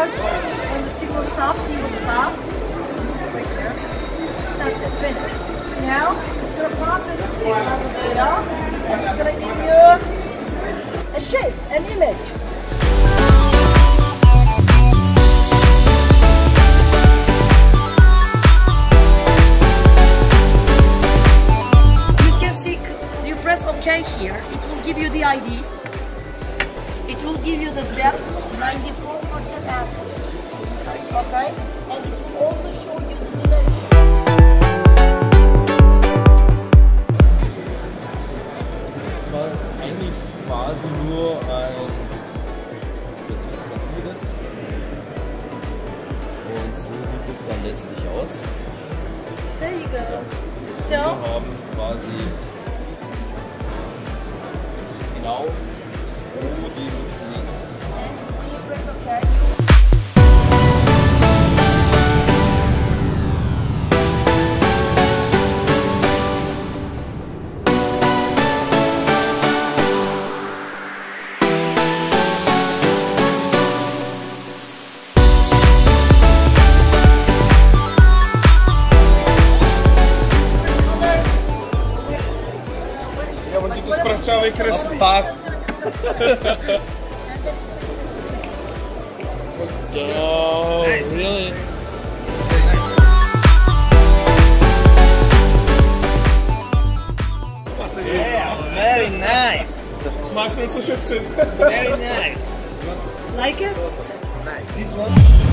once. When the signal stops, he will stop. Right there. That's it, finished. Now, it's going to process the signal of the data, and it's going to give you a shape, an image. You can see, you press OK here, it will give you the ID. It will give you the depth, 94% accurate. Okay? And it will also show you the dimension. Das war eigentlich quasi nur ein Schützungsglas umgesetzt. Und so sieht es dann letztlich aus. There you go. So, wir haben quasi genau wo die Münzen liegen. okay. Ja, bo ty tu sprawdzały kres. Tak. Oh, Nice. really? Yeah, very nice. Masz na co się przyda. Very nice. Like it? Nice. This one.